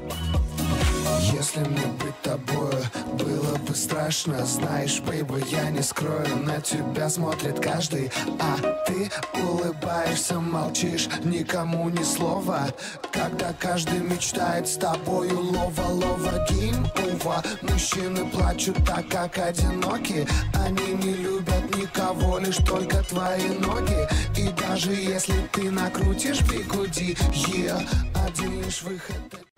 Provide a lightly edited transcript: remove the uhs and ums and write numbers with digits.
Если мне быть тобою было бы страшно, знаешь, бейба, я не скрою, на тебя смотрит каждый, а ты улыбаешься, молчишь, никому ни слова. Когда каждый мечтает с тобою лова-лова, гейм-ова. Мужчины плачут так, как одиноки, они не любят никого, лишь только твои ноги. И даже если ты накрутишь бигуди, один лишь выход.